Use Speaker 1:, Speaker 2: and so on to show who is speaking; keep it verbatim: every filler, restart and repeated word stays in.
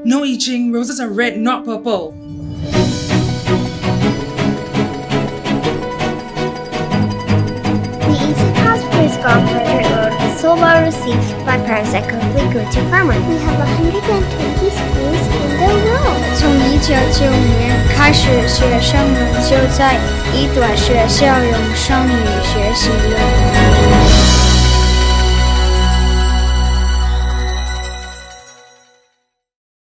Speaker 1: No, I Ching, roses are red, not purple.
Speaker 2: The EtonHouse Prescott Portrait Road is so well received by parents that quickly grew to farmers. We have one hundred twenty schools in the world.
Speaker 3: 从一九九五年开始，学生们就在一短学校用双语学习了。